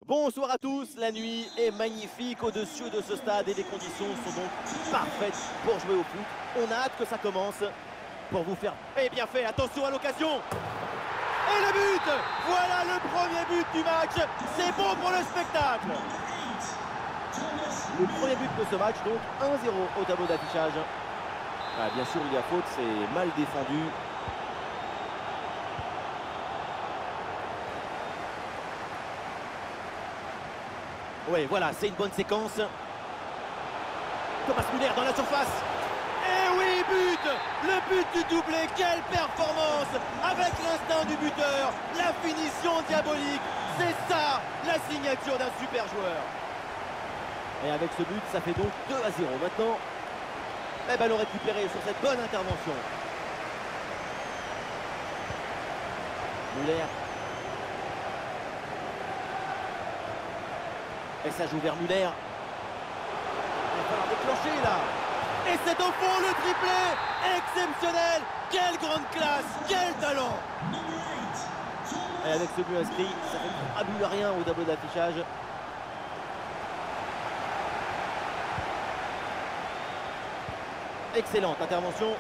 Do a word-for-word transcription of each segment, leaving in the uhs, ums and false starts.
Bonsoir à tous, la nuit est magnifique au-dessus de ce stade et les conditions sont donc parfaites pour jouer au foot. On a hâte que ça commence pour vous faire et bien fait, attention à l'occasion. Et le but! Voilà le premier but du match, c'est bon pour le spectacle. Le premier but de ce match, donc un zéro au tableau d'affichage. Ah, bien sûr, il y a faute, c'est mal défendu. Oui, voilà, c'est une bonne séquence. Thomas Müller dans la surface. Et oui, but! Le but du doublé, quelle performance! Avec l'instinct du buteur, la finition diabolique. C'est ça, la signature d'un super joueur. Et avec ce but, ça fait donc deux à zéro. Maintenant, eh ben, ballon récupéré sur cette bonne intervention. Müller. Et ça joue vers Müller. Il va falloir déclencher là. Et c'est au fond le triplé. Exceptionnel. Quelle grande classe. Quel talent. Et avec ce but inscrit, ça fait trois buts à rien au tableau d'affichage. Excellente intervention.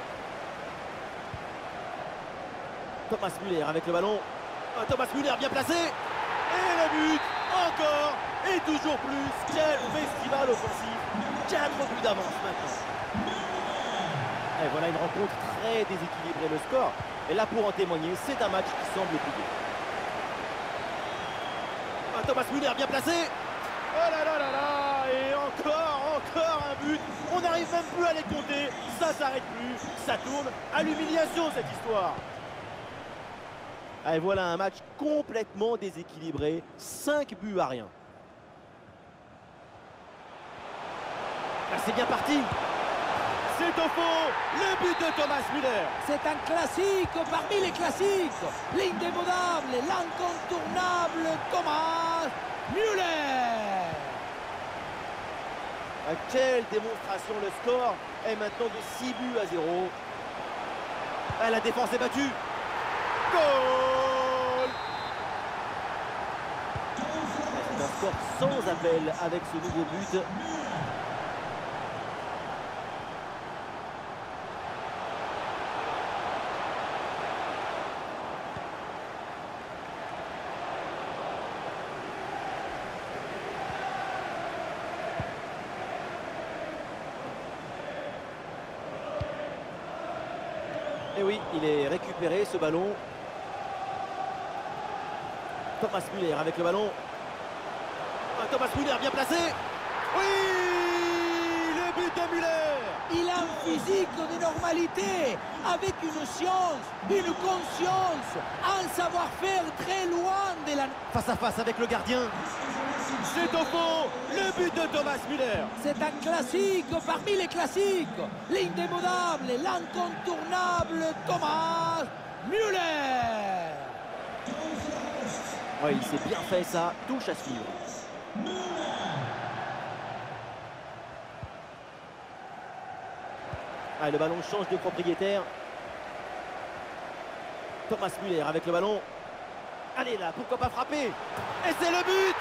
Thomas Müller avec le ballon. Thomas Müller bien placé. Et le but. Encore et toujours plus. Quel festival offensif. Quatre buts d'avance maintenant. Et voilà une rencontre très déséquilibrée. Le score est là pour en témoigner. C'est un match qui semble plié. Thomas Müller bien placé. Oh là là là là. Et encore, encore un but. On n'arrive même plus à les compter. Ça s'arrête plus. Ça tourne à l'humiliation cette histoire. Et voilà un match complètement déséquilibré, cinq buts à rien. C'est bien parti. C'est au fond, le but de Thomas Müller. C'est un classique parmi les classiques. L'indémodable, l'incontournable Thomas Müller. Quelle démonstration, le score est maintenant de six buts à zéro. La défense est battue. Goal! C'est un score sans appel avec ce nouveau but. Et oui, il est récupéré ce ballon. Thomas Müller avec le ballon. Thomas Müller bien placé. Oui, le but de Müller. Il a un physique de normalité, avec une science, une conscience, un savoir-faire très loin de la... Face à face avec le gardien. C'est au fond, le but de Thomas Müller. C'est un classique parmi les classiques. L'indémodable, l'incontournable Thomas Müller. Oui, il s'est bien fait ça, touche à suivre. Ah, le ballon change de propriétaire. Thomas Müller avec le ballon. Allez là, pourquoi pas frapper. Et c'est le but.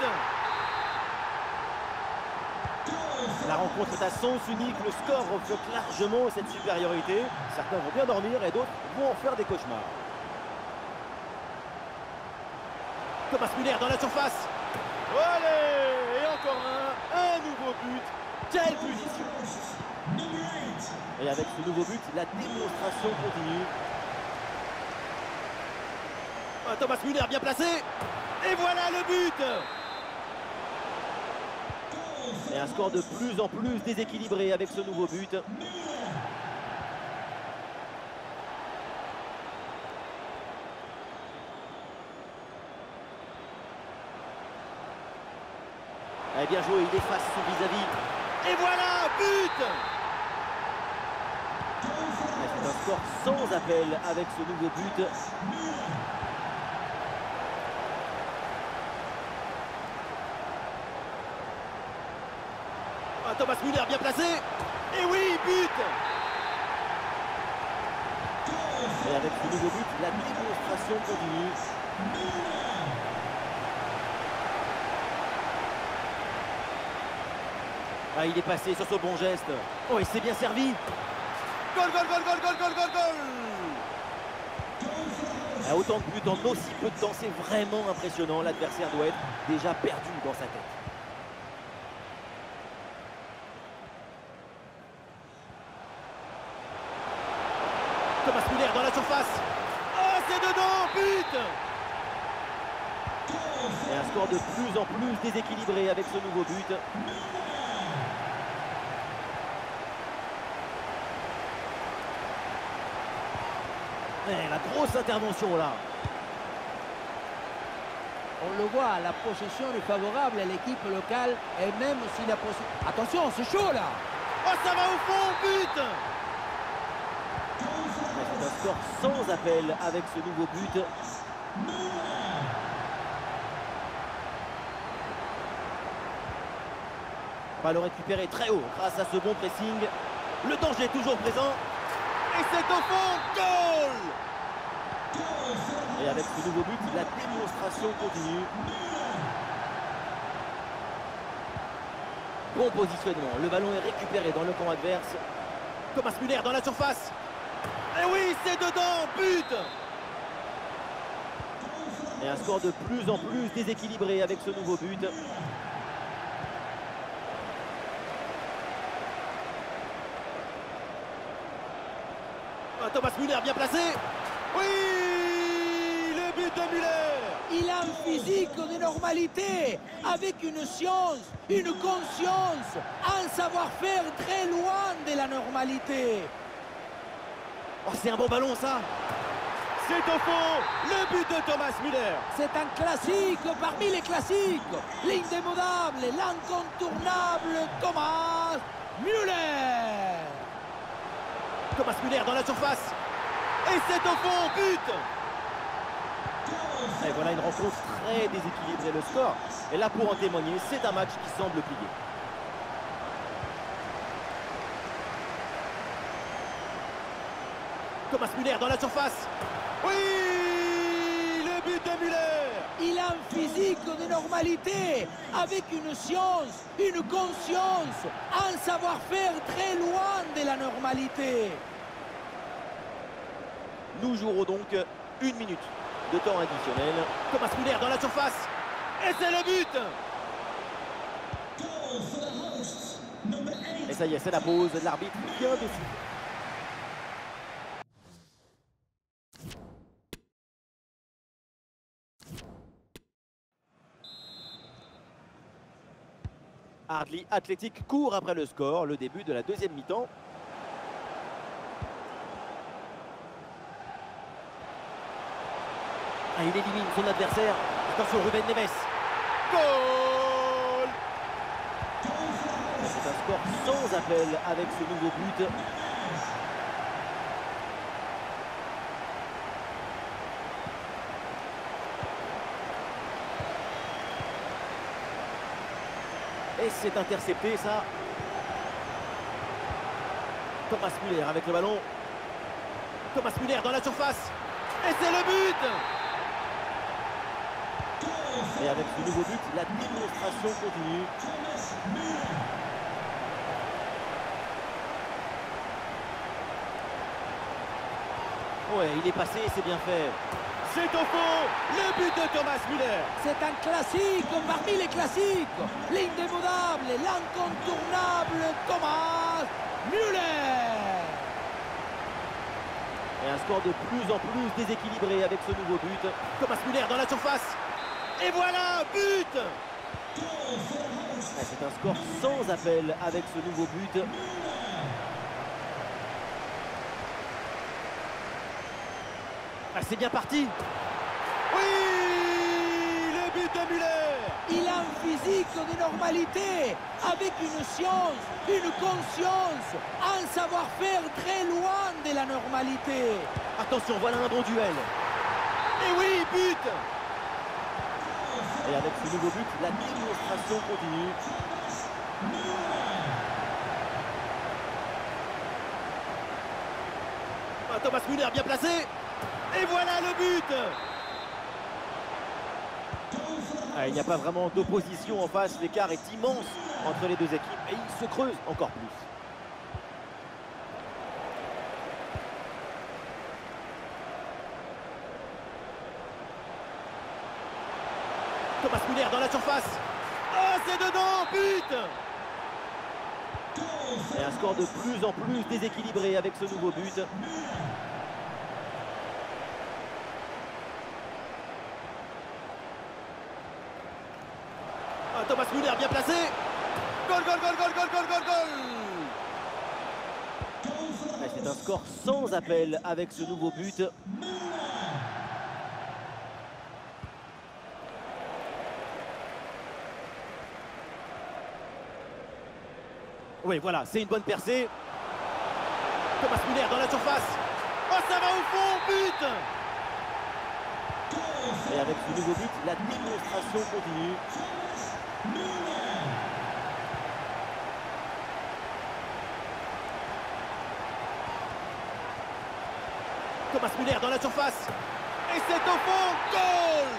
La rencontre est à sens unique, le score reflète largement cette supériorité. Certains vont bien dormir et d'autres vont en faire des cauchemars. Thomas Müller dans la surface. Allez, et encore un, un nouveau but. Quelle punition. Et avec ce nouveau but, la démonstration continue. Thomas Müller bien placé. Et voilà le but. Et un score de plus en plus déséquilibré avec ce nouveau but. Eh bien joué, il efface son vis-à-vis. Et voilà, but. C'est un score sans appel avec ce nouveau but. Thomas Müller bien placé. Et oui, but. Et avec ce nouveau but, la démonstration continue. Ah, il est passé sur ce bon geste. Oh, il s'est bien servi. Goal, goal, goal, goal, goal, goal, goal, goal. Ah, autant de buts en aussi peu de temps, c'est vraiment impressionnant. L'adversaire doit être déjà perdu dans sa tête. Thomas Müller dans la surface. Oh, c'est dedans, but. Et un score de plus en plus déséquilibré avec ce nouveau but. Et la grosse intervention là. On le voit, la possession est favorable à l'équipe locale et même si la possession... Attention, c'est chaud là. Oh, ça va au fond, but. C'est un score sans appel avec ce nouveau but. Ballon récupéré très haut grâce à ce bon pressing. Le danger est toujours présent. Et c'est au fond, goal. Et avec ce nouveau but, la démonstration continue. Bon positionnement, le ballon est récupéré dans le camp adverse. Thomas Müller dans la surface. Et oui, c'est dedans, but. Et un score de plus en plus déséquilibré avec ce nouveau but. Thomas Müller bien placé. Oui, le but de Müller. Il a un physique de normalité, avec une science, une conscience, un savoir-faire très loin de la normalité. Oh, c'est un bon ballon ça. C'est au fond, le but de Thomas Müller. C'est un classique parmi les classiques. L'indémodable, l'incontournable Thomas Müller. Thomas Müller dans la surface. Et c'est au fond, but. Et voilà une rencontre très déséquilibrée, le score. Et là pour en témoigner, c'est un match qui semble plié. Thomas Müller dans la surface. Oui, le but de Müller. Il a un physique de normalité, avec une science, une conscience, un savoir-faire très loin de la normalité. Nous jouerons donc une minute de temps additionnel. Thomas Müller dans la surface. Et c'est le but. Et ça y est, c'est la pause. L'arbitre vient de suivre. Ardley Athletic court après le score, le début de la deuxième mi-temps. Ah, il élimine son adversaire. Attention, Ruben Neves. Goal. C'est un score sans appel avec ce nouveau but. Et c'est intercepté ça. Thomas Müller avec le ballon. Thomas Müller dans la surface. Et c'est le but. Et avec ce nouveau but, la démonstration continue. Ouais, il est passé, c'est bien fait. C'est au fond, le but de Thomas Müller. C'est un classique parmi les classiques. L'indémodable, l'incontournable Thomas Müller. Et un score de plus en plus déséquilibré avec ce nouveau but. Thomas Müller dans la surface. Et voilà, but. C'est un score sans appel avec ce nouveau but. Ah, c'est bien parti. Oui, le but de Müller. Il a un physique de normalité, avec une science, une conscience, un savoir-faire très loin de la normalité. Attention, voilà un bon duel. Et oui, but. Et avec ce nouveau but, la démonstration continue. Ah, Thomas Müller bien placé. Et voilà le but. Ah, il n'y a pas vraiment d'opposition en face, l'écart est immense entre les deux équipes et ils se creusent encore plus. Thomas Müller dans la surface. Oh, c'est dedans, but! Et un score de plus en plus déséquilibré avec ce nouveau but. Ah, Thomas Müller bien placé. Goal, goal, goal, goal, goal, goal, goal, goal. C'est un score sans appel avec ce nouveau but. Oui, voilà, c'est une bonne percée. Thomas Müller dans la surface. Oh, ça va au fond, but! Et avec ce nouveau but, la démonstration continue. Thomas Müller dans la surface. Et c'est au fond, goal!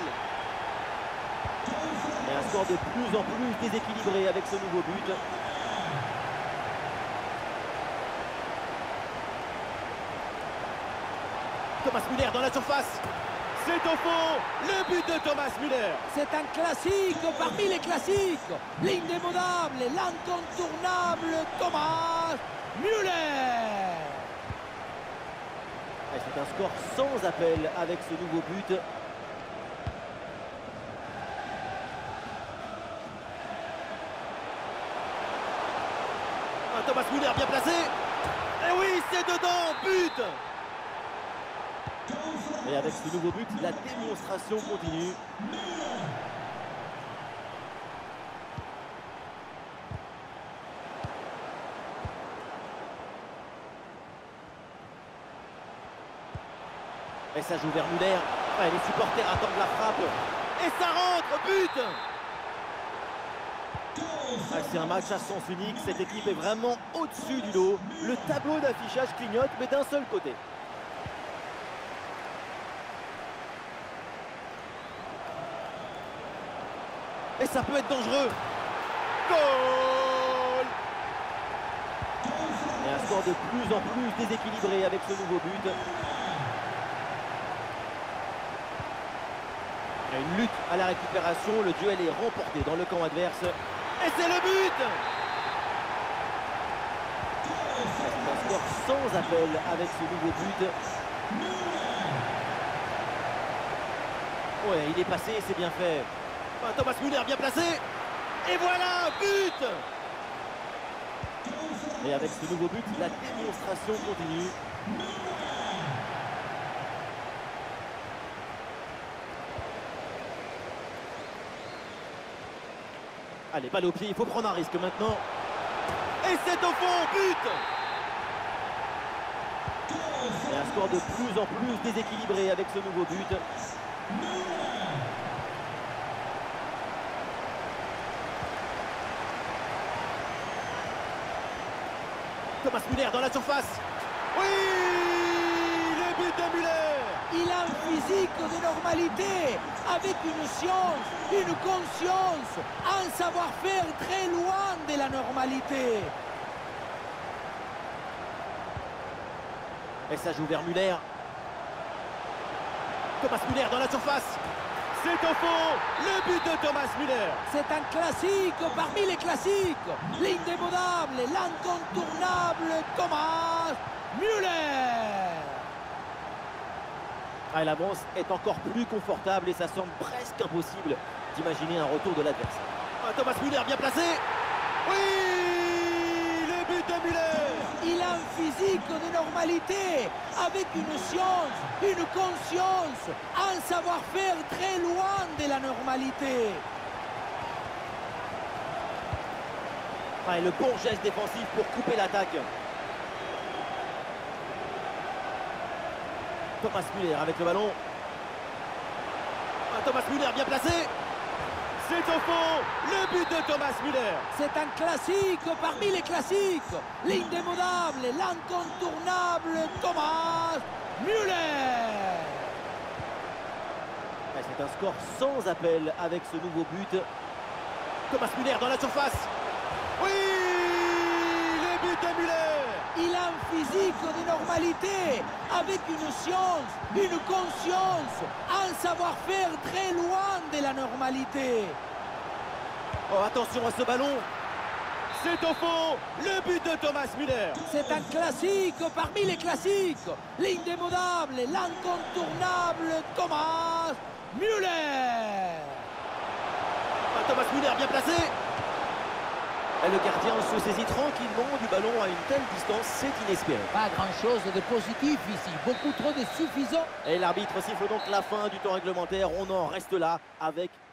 Et un score de plus en plus déséquilibré avec ce nouveau but. Thomas Müller dans la surface. C'est au fond, le but de Thomas Müller. C'est un classique parmi les classiques. L'indémodable, l'incontournable Thomas Müller. C'est un score sans appel avec ce nouveau but. Ah, Thomas Müller bien placé. Et oui, c'est dedans, but! Et avec ce nouveau but, la démonstration continue. Et ça joue vers Müller. Ouais, les supporters attendent la frappe. Et ça rentre, but! Ah, c'est un match à sens unique. Cette équipe est vraiment au-dessus du lot. Le tableau d'affichage clignote, mais d'un seul côté. Et ça peut être dangereux. Goal! Et un score de plus en plus déséquilibré avec ce nouveau but. Il y a une lutte à la récupération. Le duel est remporté dans le camp adverse. Et c'est le but! C'est un score sans appel avec ce nouveau but. Ouais, il est passé, c'est bien fait. Thomas Müller bien placé. Et voilà, but! Et avec ce nouveau but, la démonstration continue. Allez, balle au pied, il faut prendre un risque maintenant. Et c'est au fond, but! Et un score de plus en plus déséquilibré avec ce nouveau but. Thomas Müller dans la surface. Oui, le but de Müller. Il a un physique de normalité, avec une science, une conscience, un savoir-faire très loin de la normalité. Et ça joue vers Müller. Thomas Müller dans la surface. C'est au fond, le but de Thomas Müller. C'est un classique parmi les classiques. L'indémodable, l'incontournable Thomas Müller. Ah, l'avance est encore plus confortable et ça semble presque impossible d'imaginer un retour de l'adversaire. Ah, Thomas Müller bien placé. Oui, le but de Müller. Il a un physique de normalité, avec une science, une conscience, un savoir-faire très loin de la normalité. Ah, et le bon geste défensif pour couper l'attaque. Thomas Müller avec le ballon. Ah, Thomas Müller bien placé. C'est au fond, le but de Thomas Müller. C'est un classique parmi les classiques. L'indémodable, l'incontournable Thomas Müller. C'est un score sans appel avec ce nouveau but. Thomas Müller dans la surface. Oui, le but de Müller. Il a un physique de normalité, avec une science, une conscience, un savoir-faire très loin de la normalité. Oh, attention à ce ballon. C'est au fond, le but de Thomas Müller. C'est un classique parmi les classiques. L'indémodable, l'incontournable Thomas Müller. Ah, Thomas Müller bien placé. Et le gardien se saisit tranquillement du ballon à une telle distance, c'est inespéré. Pas grand-chose de positif ici, beaucoup trop de suffisant. Et l'arbitre siffle donc la fin du temps réglementaire. On en reste là avec